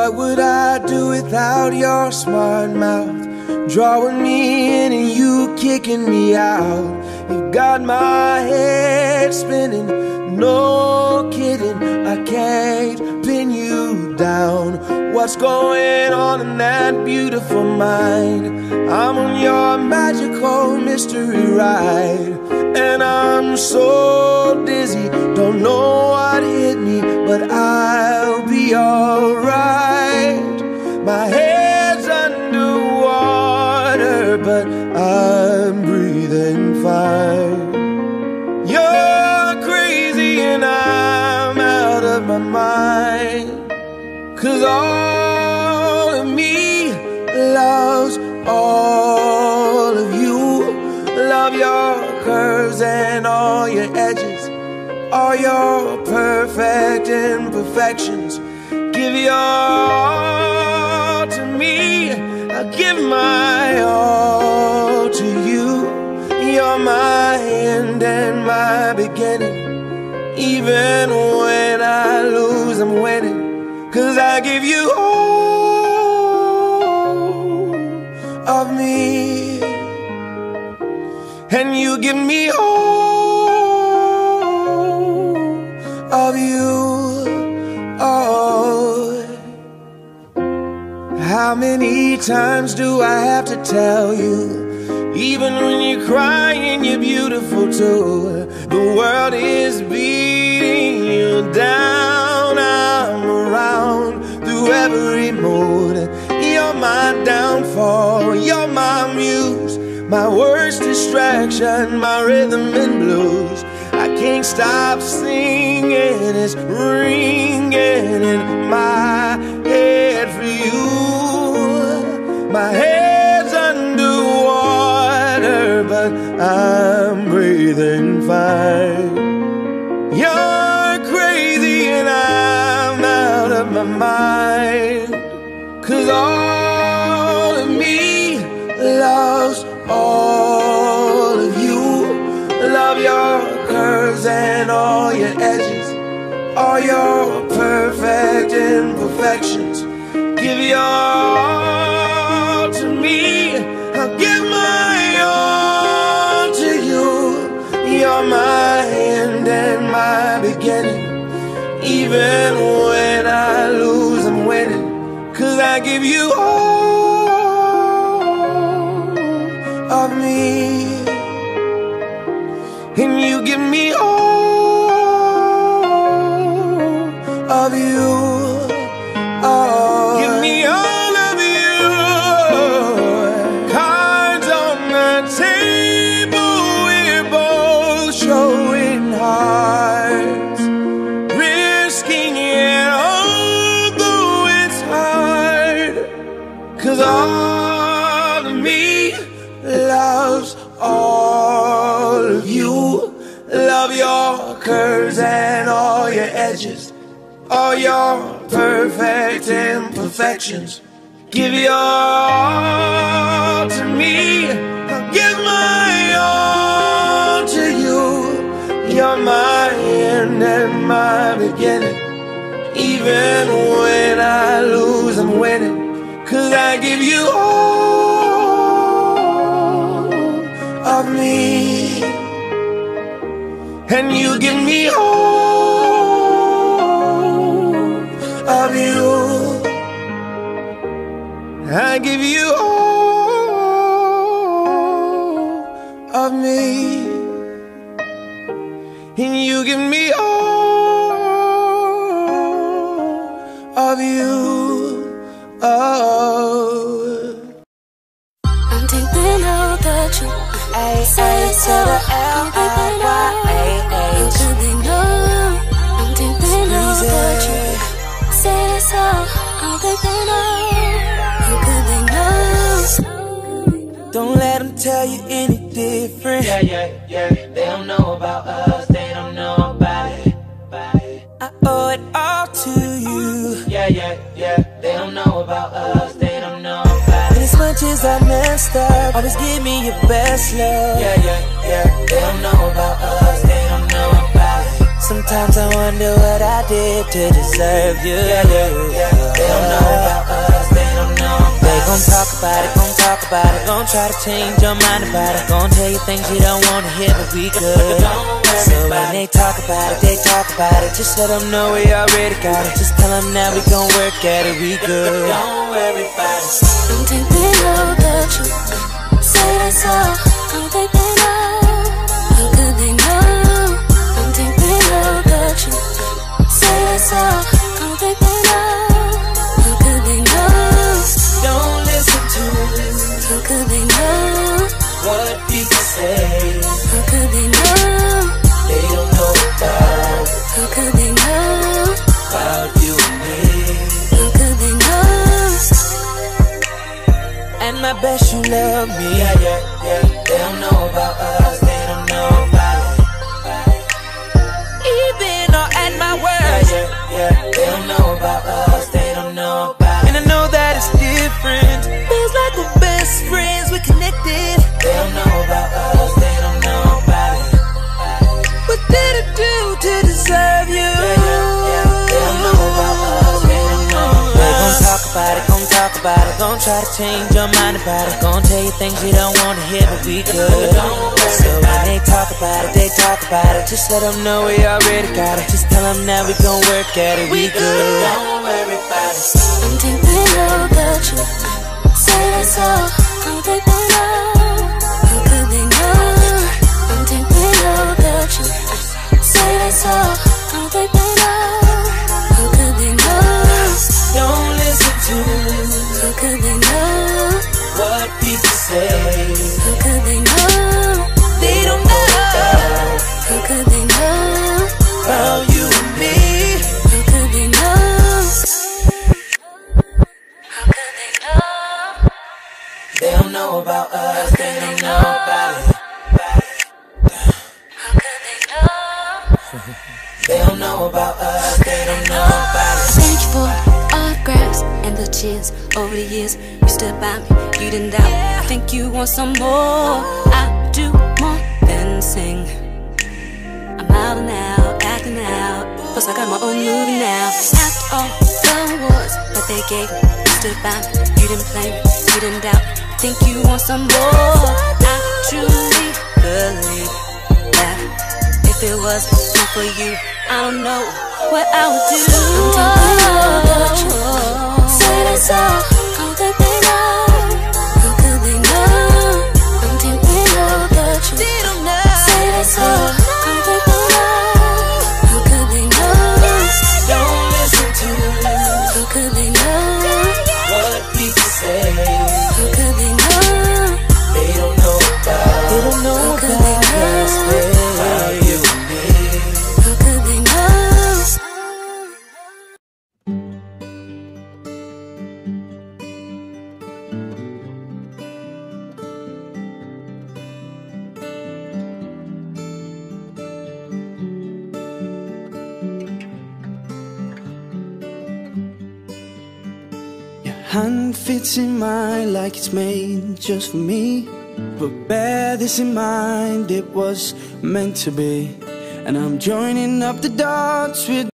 What would I do without your smart mouth? Drawing me in and you kicking me out. You got my head spinning, no kidding, I can't pin you down. What's going on in that beautiful mind? I'm on your magical mystery ride, and I'm so dizzy, don't know what hit me, but I'll be alright. My head's underwater, but I'm breathing fine. You're crazy and I'm out of my mind, 'cause all of me loves all of you. Love your curves and all your edges, all your perfect imperfections. Give your all to me, I'll give my all to you. You're my end and my beginning. Even when I lose, I'm winning, 'cause I give you all of me, and you give me all of you. Oh, how many times do I have to tell you? Even when you're crying, you're beautiful too. The world is beating you down. I'm around through every mood. You're my downfall, you're my muse, my worst distraction, my rhythm and blues. I can't stop singing, it's ringing in my head for you. My head's underwater, but I'm breathing fine. You're crazy and I'm out of my mind, 'cause all of me loves all of you. Love your curves and all your edges, all your perfect imperfections. Give your all to me, I'll give my all to you. You're my end and my beginning. Even when I lose, I'm winning, 'cause I give you all of me, and you give me all of you. Oh, give me all of you. Cards on the table, we're both showing hearts, risking it although it's hard, 'cause all of me loves all of you. Love your curves and all your edges, all your perfect imperfections. Give your all to me, I'll give my all to you. You're my end and my beginning. Even when I lose, I'm winning, 'cause I give you all of me, and you give me all of you. I give you all of me, and you give me all of you. Oh, I'm thinking of the truth. Say so, I'm thinking of how could they know? I'm thinking of the truth. Say so, I'm thinking of how could they know? don't let them tell you any different. Yeah, they don't know about us, they don't know about it. I owe it all to you. Yeah, they don't know about us, they don't know about it. As much as I messed up, always give me your best love. Yeah, they don't know about us, they don't know about it. So sometimes I wonder what I did to deserve you. They don't know about us, they don't know about us. They gon' talk about it, gon' talk about it, gon' try to change your mind about it, gon' tell you things you don't wanna hear, but we good. So when they talk about it, they talk about it. Just let them know we already got it. Just tell them now we gon' work at it, we good. Don't worry about it. Don't think they know the truth. Say that's all. Don't think they know. How could they know? Don't think they know the truth. Say that's all. Don't think they know. How could they know? Don't listen to How could they know what people say. How could they know? They don't know about How could they know you and me. How could they know? And I bet you love me. They don't know about us, they don't know about it. Even or at my worst, they don't know about us, they don't know about it. And I know that it's different. Feels like we're best friends, we're connected. They don't know about us, they don't know about it. What did I do to deserve you? They don't know about us, they don't know about it. They gon' talk about it, gon' talk about it, gon' try to change your mind about it, gon' tell you things you don't wanna hear, but we good. So when they talk about it, they talk about it. Just let them know we already got it. Just tell them now we gon' work at it, we good. Don't worry about it. Don't think they know the truth. Say that's all. Don't think they know. How could they know? Don't think they know the truth. Say that's all. Don't think they know. How could they know? Don't listen to How could they know what people say. How could they know? They don't know How could they know about you and me. How could they know? How could they know? They don't know about us, they don't know about it. How could they know? They don't know about us, they don't know about it. Thank you for autographs and the cheers over the years. You stood by me, you didn't doubt. I think you want some more. I do more than sing. I'm out and out, acting out. Plus I got my own movie now. After all the awards that they gave me, you stood by me, you didn't play me, you didn't doubt. I think you want some more. I truly believe that if it wasn't for you, I don't know what I would do. Say that's all. Don't think they know. How could they know? Don't think they know the truth. They don't know. Say that's all. Don't think they know. How could they know? Don't listen to How could they know what people say. How could they know? They don't know about. They don't know How could they about us, know? about you and me. How could they know? Hand fits in mine like it's made just for me. But bear this in mind, it was meant to be. And I'm joining up the dots with